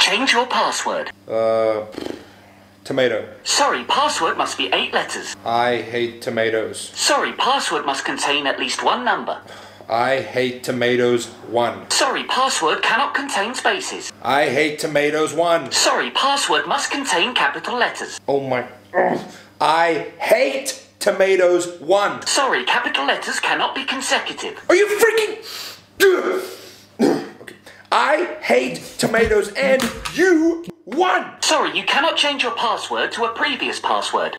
Change your password. Tomato. Sorry, password must be 8 letters. I hate tomatoes. Sorry, password must contain at least one number. I hate tomatoes 1. Sorry, password cannot contain spaces. I hate tomatoes 1. Sorry, password must contain capital letters. Oh my. I hate tomatoes 1. Sorry, capital letters cannot be consecutive. Are you freaking... Okay. I hate tomatoes and you won. Sorry, you cannot change your password to a previous password.